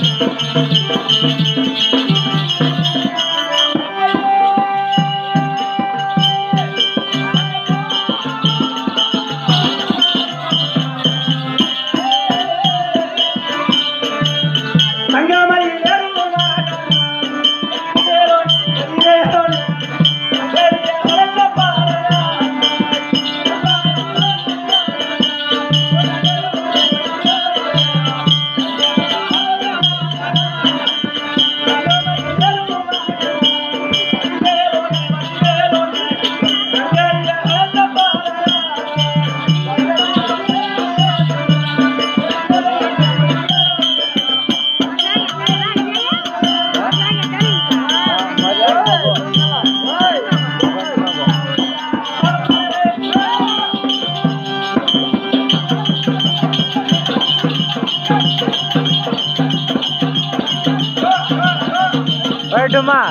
வரட்டுமா?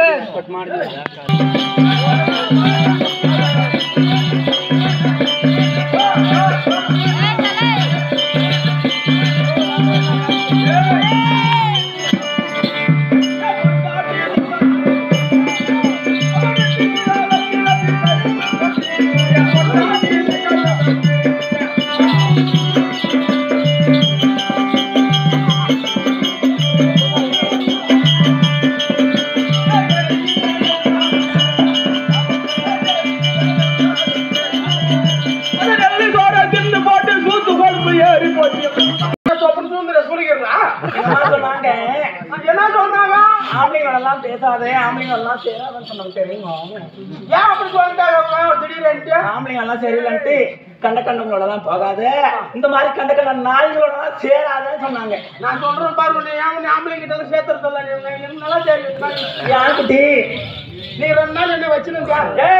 பேசாதே ஆம்பளைங்க எல்லாம் சேராதுன்னு சொன்னாங்க தெரியுமா? ஏன் அப்படி சொல்லிட்டாங்க? திடீர்னு ஆம்பளைங்க எல்லாம் சரியில்லைன்ட்டு கண்ட கண்டங்களோட தான் போகாது, இந்த மாதிரி கண்ட கண்ட நாய்களோட தான் சேராதுன்னு சொன்னாங்க. நான் சொல்றேன் பாருங்க, ஏன் ஆம்பளைங்க கிட்ட எல்லாம் சேர்த்துறதில்ல நல்லா சரி யாருக்குட்டி நீ 2 நாள் என்ன வச்சுருக்கா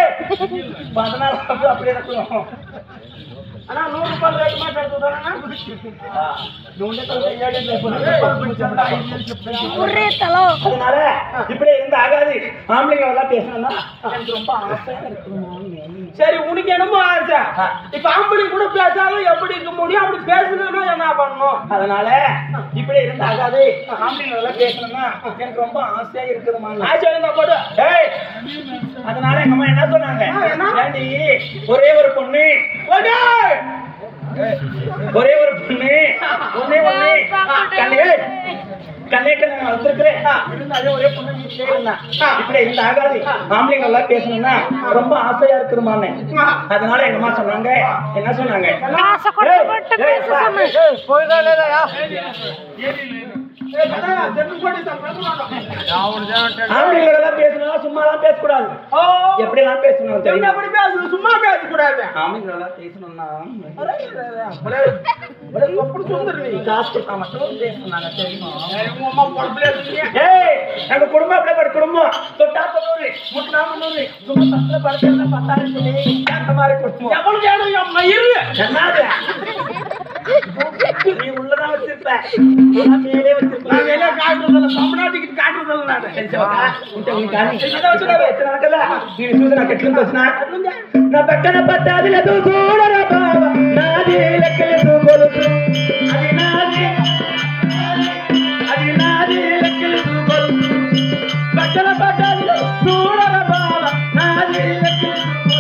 14 அப்படியே இருக்கும். ஆனா 100 ரூபாய் ரேட் மாட்ட எடுத்துறாங்க. அதனால இப்படி இருந்து ஆகாது. ஆம்பளைங்க எல்லாம் பேசணும்னா எனக்கு ரொம்ப ஆசையா இருக்கு. சரி உனக்கு என்னமோ ஆசை, இப்ப ஆம்பளை கூட பேசாலும் எப்படி இருக்க முடியும்? அப்படி பேசணும்னா என்ன பண்ணணும்? அதனால இப்படி இருந்து ஆகாது. ஆம்பளைங்க எல்லாம் பேசணும்னா எனக்கு ரொம்ப ஆசையா இருக்குதுமா. ஆசை இருந்தா போடு. அதனால எங்க அம்மா என்ன சொன்னாங்க, ஒரே ஒரு பொண்ணு ஒரே ஒரு பொண்ணு ஒன்னே ஒண்ணு கண்ணே கண்ணே வந்திருக்கிறேன். ஒரே பொண்ணு வீட்டிலே இருந்தா இப்படி இந்த ஆகாது. ஆம்பளைங்க எல்லாம் பேசணும்னா ரொம்ப ஆசையா இருக்குதுமான்னு. அதனால எங்க அம்மா சொன்னாங்க, என்ன சொன்னாங்க, ஆம்பளைங்களெல்லாம் பேசணும் சும்மாலாம் பேசக்கூடாது. எப்படி எல்லாம் பேசணும் தெரியும்? எப்படி பேசணும்? சும்மா பேசக்கூடாது. ஆம்பளைங்களெல்லாம் பேசணும்னா எங்க குடும்பம் அப்படியே குடும்பம் தொட்டா 90 முட்டா 300 சும்மா 10 10 மாதிரி குடும்பம். எவ்வளவு வேணும் என்னது? நீ உள்ளதான் வச்சிருப்ப, மேலே வச்சிருப்ப. மேலே காட்டுறதில்ல, தமிழ்நாட்டுக்கு காட்டுறதில்ல. నా పక్కన పట్టాదిలదు చూడరా బాబా, నాది లెక్కలేదు కొలుసు, అది నాది లెక్కలేదు కొలుసు. పక్కన పట్టాదిలదు చూడరా బాబా, నాది లెక్కలేదు.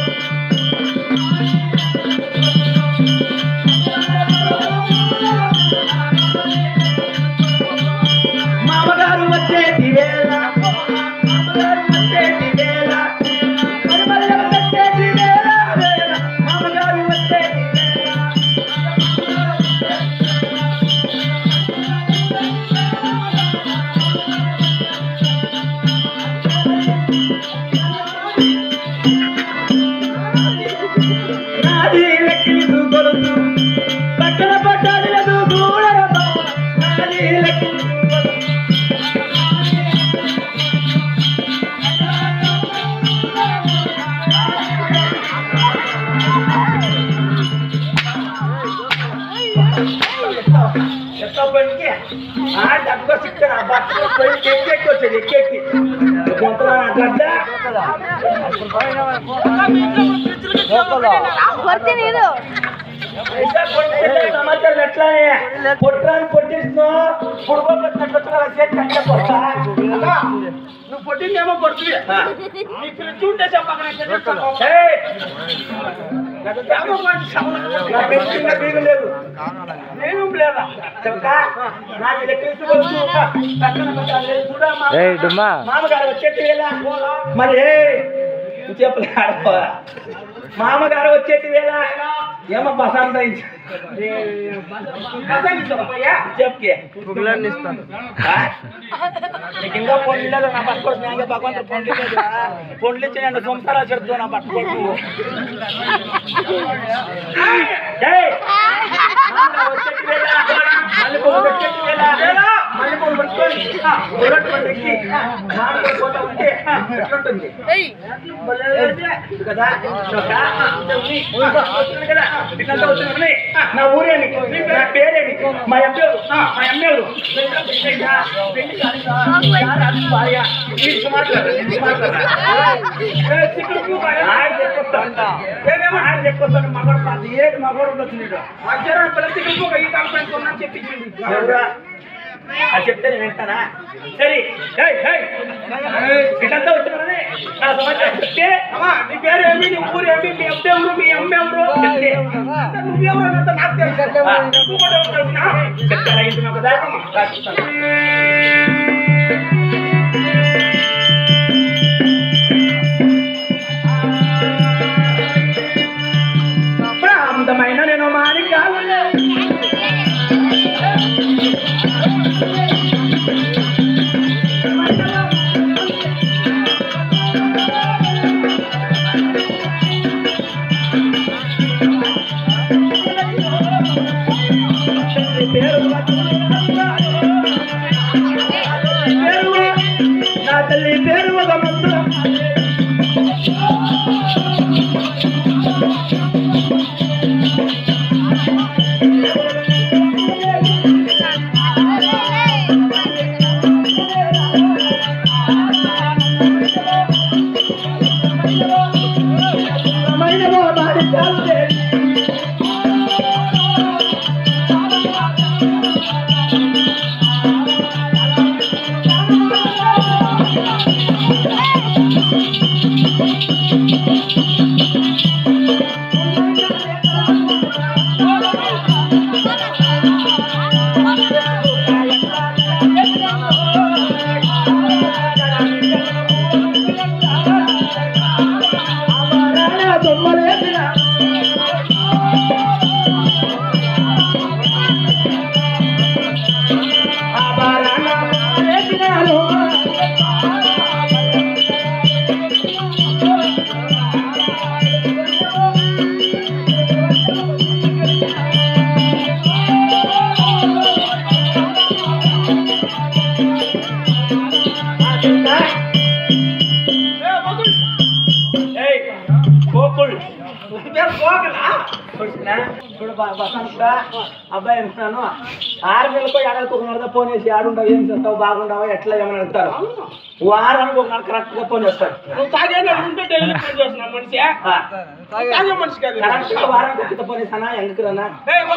మామగారు వచ్చేటి వేళ, మామగారు వచ్చేటి వేళ, మరుమల్లెలు వచ్చేటి వేళ, మామగారు వచ్చేటి వేళ. నాది లెక్కలేదు కొలుసు, పక్కన పట్టాదిలదు చూడరా బాబా, నాది లెక్కలేదు. డబ్బుగా సిక్తారు ఆ బట్టలు పోయి ఎక్కి వచ్చేది ఎక్కి సమాచారం ఎట్లానే పొట్టాన్ని పొట్టిస్తున్నావు నువ్వు పొట్టిందేమో పొడుతుంది నీ ఫ్రిడ్జ్ ఉంటే చెప్పకనే బీగం లేదు నేను లేదా మామగారు వచ్చేటి వేళ మరి చెప్పలే ఆడపో మామగారు వచ్చేటి వేళ ఏమో బసాంత చెప్పి నీకు ఇంకా పొండ్లు లేదు నా పట్టుకోడు నేను భగవంతుడు పొండ్లు ఇచ్చి నేను సంసారాలు చెడుతూ నా పట్టుకోడు మల్లెపూలు పెట్టుకొని కదా కదా నా ఊరేని నా పేరేని మా అమ్మేరు మా అమ్మేరు చెప్పొస్తాను మగడు పాతి ఏడు మగడు ఉండొచ్చు నీడు మధ్యాహ్నం ప్రతి ఈ కాలం చెప్పించింది అది చెప్తే నేను వింటానా సరే ఇట్లంతా వచ్చినారని నా సమాచారం చెప్తే నీ పేరు ఏమి నీ ఊరు ఏమి మీ అబ్బెవరు మీ అమ్మెవరు చెప్తే నువ్వెవరు అన్నంత నాకు తెలుసు చెప్తారా ఇంటి కదా అందమైన నేను మాణిక్యాలు నా తల్లి పేరు ఒక మంత్రం అబ్బాయి అనుకున్నాను 6 నెలలకు ఏడాదికి ఒక నెలగా ఫోన్ చేసి ఆడుండవు ఏం చేస్తావు బాగుండవు ఎట్లా ఏమని అడుగుతారు వారానికి ఒక నెల కరెక్ట్ గా ఫోన్ చేస్తారు వారానికి ఫోన్ చేస్తానా ఎందుకు రానా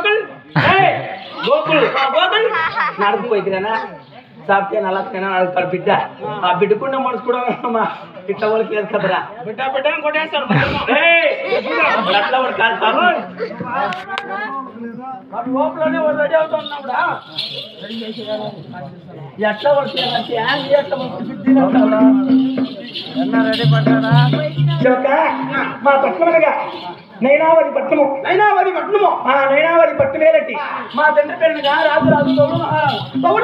గోకుల్ నడుపు పోయిరానా సాప్తే నల్లకైనా అడుగుతాడు బిడ్డ ఆ బిడ్డకుండా మనసు కూడా మా బిడ్డ వాళ్ళకి లేదు కదరా బిడ్డ బిడ్డని కొట్టేస్తాడు అట్లా వాడు కాదు లోపలనే వాడు రెడీ అవుతున్నాడా ఎట్లా పడుతుంది రెడీ పడ్డాడా మా పట్నమనగా నైనావరి పట్నము నైనావరి పట్టుమేలటి మా తండ్రి పేరుగా రాజు గౌడు మహారాజు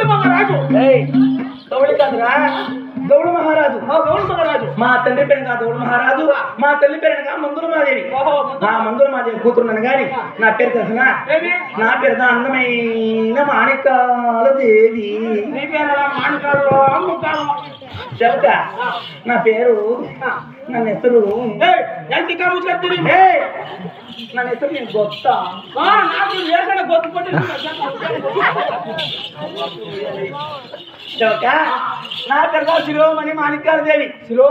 గౌడి కాదురా గౌడు మహారాజు మా తండ్రి పేరుగా గౌడు మహారాజు మా తల్లి పేరుగా మందురమాదేవి మందురమాదేవి కూతురున్నాను గాని నా పేరు తెలిసిన నా పేరుగా అందమైన మాణిక్యాల దేవి చెప్త నా పేరు ನನ್ನ ಹೆಸರು ನನ್ನ ಹೆಸರು ನೀನು ಗೊತ್ತಾ నా పేరు శిరోమణి మాణిక్యాల దేవి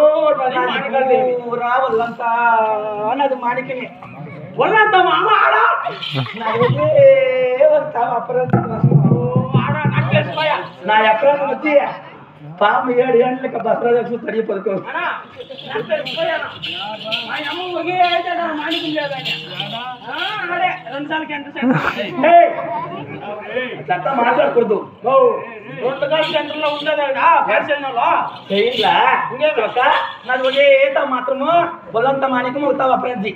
రావాలంతా నాది మాణిక్యమే ఒళ్ళంతా మామ ఆడ నా ఎప్పుడు వచ్చి పాము 7 గంటలకు బస్ రాజు తడి పడుకో మాట్లాడకూడదు సెంటర్ లో ఉండదు నాది ఒకే మాత్రము బొలంత మాణికము అవుతావు అప్రెంది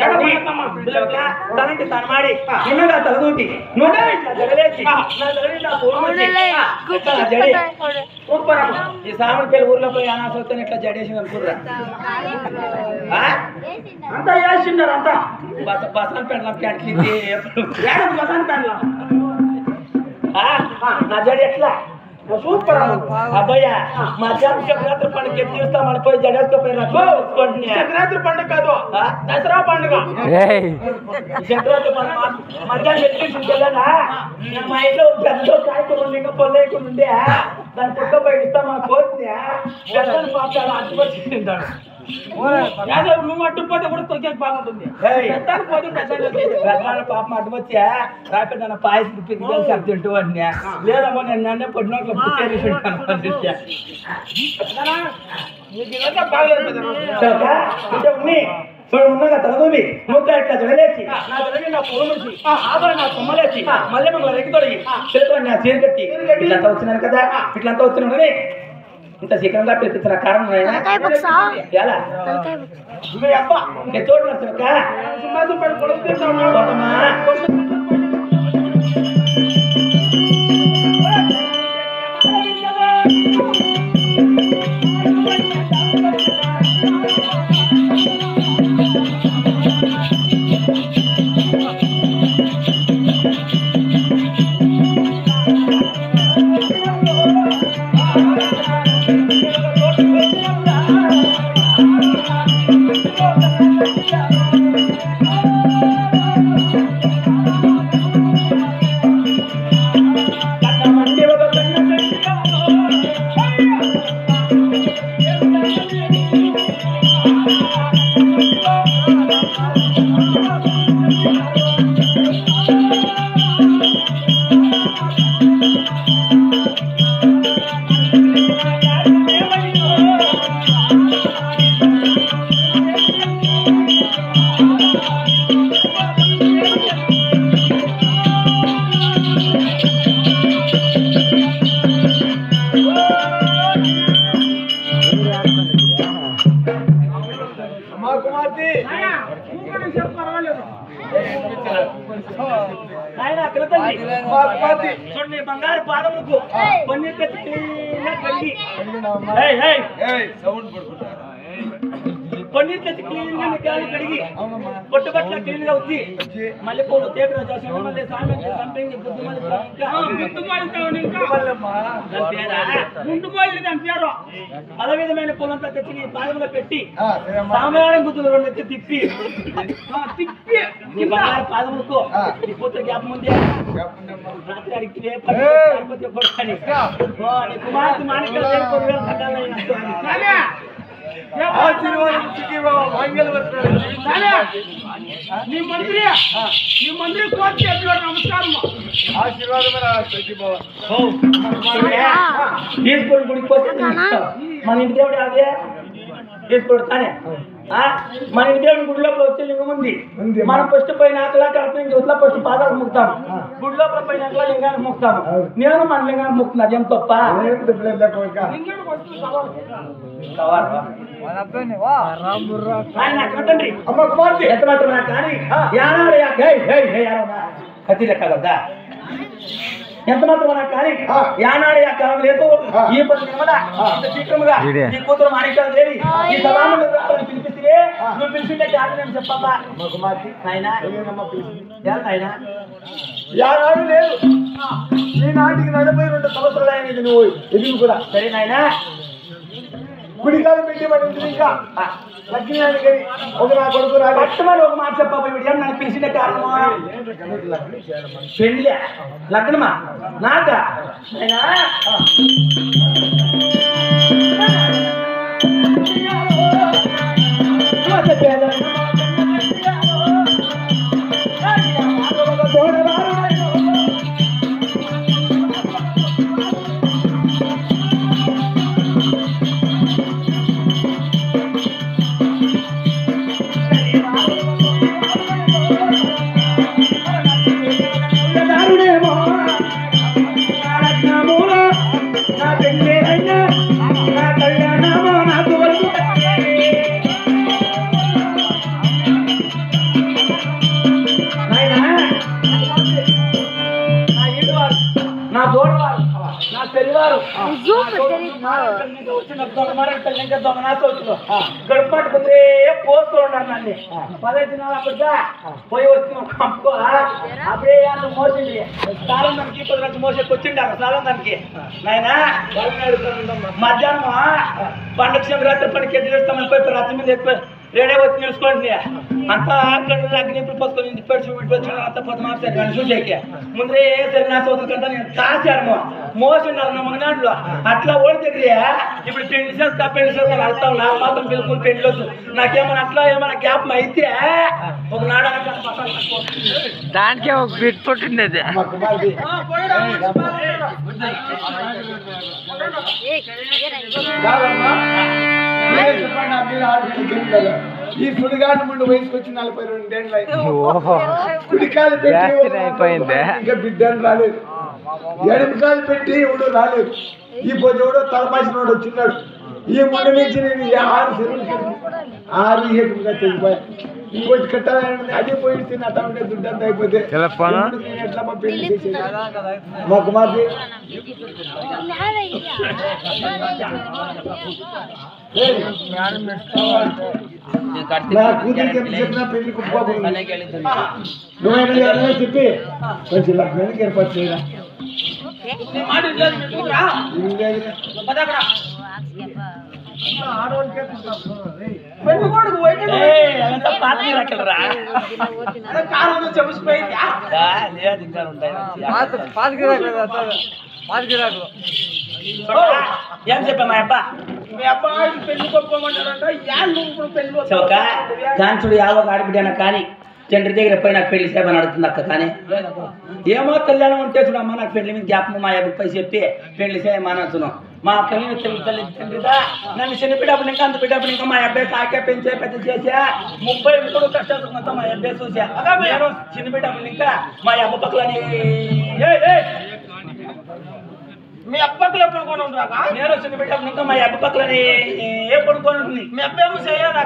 తనంటి తను మాడి నిన్నగా తలదూటి జడలేసి ఈ సామని పేరు ఊర్లో పోయి అనాసొస్తే ఇట్లా జడేసింది అనుకుర్రా అంతా వేసిండారు అంతా బసాన్ పెండ్లాం క్యాంటీన్ బసాన్ పెండ్లాం నా జడి ఎట్లా సూపర్ అబ్బాయ్య మధ్యాహ్నం సంక్రాంతి పండుగ ఎత్తి చూస్తా మళ్ళీ పోయి జడేసుకోపోయి సంక్రాంతి పండుగ కాదు దసరా పండుగ ఏయ్ సంక్రాంతి పండుగ మధ్యాహ్నం ఎత్తి వెళ్ళనా మా ఇంట్లో పెద్ద కాయకుండా ఇంకా పొల్లకుండా ఉండే దాని పుట్ట బయట ఇస్తా మా కోరిని పెద్దలు పాపాడు అడ్డుపచ్చి తింటాడు నువ్వు అడ్డుపోతే కూడా తొక్కేది బాగుంటుంది పెద్దల పాపం అడ్డుపచ్చా రాకపోతే నన్ను పాయసం పిల్లలు తింటూ అన్నా లేదమ్మా నేను నన్నే పొట్టినోట్లో చూడు ఉన్నగా చదువువి ముక్క ఇట్లా జడలేసి నా జడని నా పొలమేసి ఆభరణ నా కొమ్మలేసి మళ్ళీ మమ్మల్ని రెక్కి తొడిగి చేతులు నా చీర కట్టి ఇట్లంతా వచ్చినాను కదా ఇట్లంతా వచ్చినాను ఇంత శీఘ్రంగా పిలిపించిన కారణం ఎలా అబ్బా తోడు నచ్చక చూడండి బంగారు పాదములకు పన్నీర్ తెచ్చి క్లీన్ గా కడిగి పొట్టు బట్టల క్లీన్ గా వచ్చి మళ్ళీ పూలు తేకరా చేసి మళ్ళీ సామెత సంపింగి అదే విధమైన పూలంతా తెచ్చి నీ పాదములో పెట్టి సామాన్య గుర్తులు రెండు ఎత్తి తిప్పి నీ బంగారు పాదములకు నీ కూతురు జ్ఞాపం ఉంది రాత్రి అడిగితే కుమార్తె మాణిక్యాలు ఆశీర్వాదం నీ మంత్రి కోచ్ నమస్కారం తీసుకొని గుడికి పోతే మన ఇంటి దేవుడు అదే తీసుకొని కానీ మన ఇంటి దేవుడి గుడి లోపల వచ్చే లింగం ఉంది మనం ఫస్ట్ పోయినాకలా కడప జ్యోతిలో ఫస్ట్ పాదాలు ముక్తాము గుడి లోపల పోయినాకలా లింగానికి ముక్తాము నేను మన లింగానికి ముక్తున్నా అదేం తప్ప తండ్రి అమ్మ కుమార్తె ఎంత మాత్రమే కానీ కత్తి లెక్క కదా ఎంత మాత్రం కానీ యానాడు కాలం లేదు ఈ పది శీఘ్రముగా ఈ కూతురు మాణిక్యాలు దేవి ఈ సభాములు పిలిపిస్తే నువ్వు పిలిచిండే కాదు నేను చెప్పమ్మా ఆయన ఆయన యానాడు లేదు ఈనాటికి 42 సంవత్సరాలు అయినది నువ్వు ఎదుగు కూడా సరే నాయన గుడికాలు పెట్టి మరి ఇంకా లక్ష్మీ ఒక నా కొడుకు పట్టమని ఒక మాట చెప్పబోయి వీడు నన్ను పిలిచిన కారణమా పెళ్ళి లగ్నమా నాక నా తోడవారు నా పెరివారు వచ్చిన దొంగ మరి ఇంకా దొంగ నాశ వచ్చిన గడుపు పట్టుకుంటే పోసుకోండి నన్ను 15 దినాలు అప్పటిదా పోయి వస్తున్నాం కంపుకో అప్పుడే అంత మోసింది సాలం దానికి 10 లక్షలు మోసేకి వచ్చిండి అక్కడ సాలం దానికి నాయన మధ్యాహ్నం పండుగ శివరాత్రి పనికి ఎదురు చేస్తామని పోయి రాత్రి మీద ఎక్కువ రేడే వచ్చి నిలుచుకోండి అంతా అగ్నిపులు పోసుకొని ఇంటి పెట్టి అంతా పొద్దుమాసారు కానీ చూసేకి ముందరే సరే నా సోదరు కంటే నేను కాశాను మోసిండాలి నా మగనాడులో అట్లా ఓడి దగ్గర ఇప్పుడు పెళ్లి చేస్తా అర్థం నాకు మాత్రం బిల్కుల్ పెళ్లి వద్దు నాకేమైనా అట్లా ఏమైనా గ్యాప్ అయితే ఒక నాడు దానికే ఒక బిట్ పుట్టిండేది ఈ సుడిగాడు ముందు వయసుకు వచ్చి 42 ఏళ్ళు కుడికాలు పెట్టి అయిపోయింది ఇంకా బిడ్డను రాలేదు ఎడమకాలు పెట్టి ఎవడు రాలేదు ఈ పొద్దు ఎవడో తలపాసినోడు వచ్చినాడు ఈ ముందు నుంచి నేను 6 చెరువులు 6 ఏకంగా తెగిపోయా ఇంకోటి కట్టాలని అదే పోయి తిన్న తమ్ముడే దుడ్డంతా అయిపోతే నేను ఎట్లా మా పెళ్లి చేసేది మా కుమార్తె నా కూతురికి ఎంత చెప్పినా పెళ్లి కుప్పకుండా నువ్వైనా చెప్పి కొంచెం లగ్నానికి ఏర్పాటు చేయరా ఏం చెప్పా మా అబ్బా మీ అబ్బాయి పెళ్లి కొట్టుకోమంటారంట పెళ్లి కాంచుడు యావో ఆడిపిడాన కానీ తండ్రి దగ్గర పోయి నాకు పెళ్లి సేపని అడుగుతుంది అక్క కానీ ఏమో కళ్యాణం ఉంటే చూడమ్మా నాకు పెళ్లి మీద జ్ఞాపకం మా అబ్బాయి పై చెప్పి పెళ్లి చేయమనొచ్చును మా కళ్యాణ తల్లి తండ్రిదా నన్ను చిన్న బిడ్డప్పుడు ఇంకా అంత బిడ్డప్పుడు ఇంకా మా అబ్బాయి సాకే పెంచే పెద్ద చేసా 33 కష్టాలు మా అబ్బాయి చూసా నేను చిన్న బిడ్డప్పుడు ఇంకా మా అబ్బ పక్కలని మీ అప్పట్లో ఎప్పుడు కొని ఉంటారా నేను చిన్న బిడ్డప్పుడు ఇంకా మా అబ్బ పక్కలని ఎప్పుడు కొని ఉంటుంది మీ అబ్బేమో చేయలేదా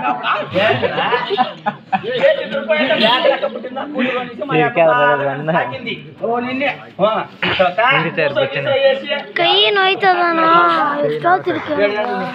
ಕೈ ನೋಯ್ತದನ ಎಷ್ಟೋ ತಿರ್ಕ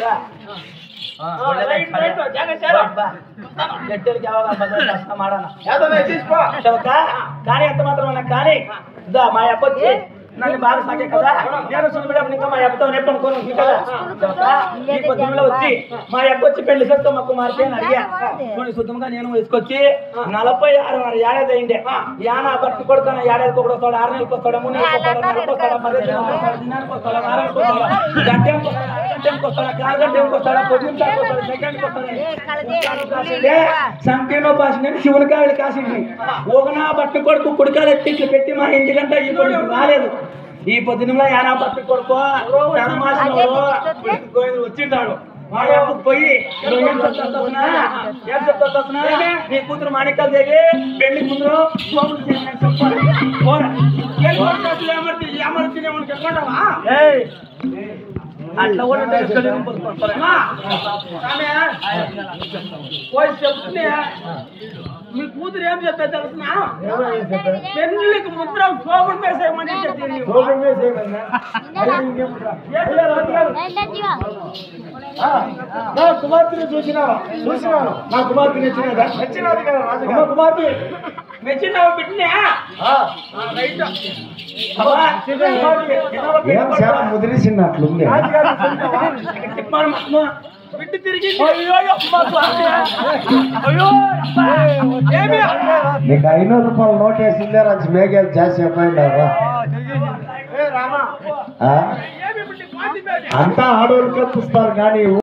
కానీ ఎంత మాత్రం కానీ మా అబ్బ నన్ను బాగా సాగే కదా నేను సున్నిబిడ్డప్పుడు ఇంకా మా అబ్బతో నెప్పనుకోను కదా ఈ పొద్దున్నలో వచ్చి మా అబ్బ వచ్చి పెళ్లి చేస్తా మా కుమార్తె అని అడిగా చూడండి శుద్ధంగా నేను తీసుకొచ్చి 46 ఏడాది అయింది యానా బట్టి కొడుకున్న ఏడాదికి ఒకటి వస్తాడు 6 నెలలకు వస్తాడు 3 నెలలకు వస్తాడు 4 నెలలకు వస్తాడు 10 దినానికి వస్తాడు 6 నెలలకు వస్తాడు గంటకి వస్తాడు కాలు గంటకి వస్తాడు 10 నిమిషాలకు వస్తాడు సెకండ్కి వస్తాడు సంఖ్యలో భాష శివుని కావిడి కాసింది ఒకనా బట్టి కొడుకు కుడికాలు ఎత్తి ఇట్లా పెట్టి మా ఇంటికంటే ఈ కొడుకు రాలేదు ఈ పొద్దునలో యానా బట్టి కొడుకు వచ్చింటాడు మా అబ్బకు పోయి ఏం చెప్తా నీ కూతురు మాణిక్యాలు దేవి పెళ్లి ముందు అట్లా కూడా చెప్తే మీ కూతురు ఏం చెప్తా తెలుసునా పెళ్లికి ముద్ర శోభం వేసేయమని నా కుమార్తెని చూసినావా నా కుమార్తె నచ్చినది కదా రాజు కుమార్తె మెచ్చినావు బిడ్డనే ఏం చాలా ముదిరిసినట్లుంది బిడ్డ తిరిగి నీకు 500 రూపాయలు నోట్ వేసిందే రాజు మేఘాలు జాస్తి అయిపోయినారా అంతా ఆడవాళ్ళకే పుస్తారు కానీ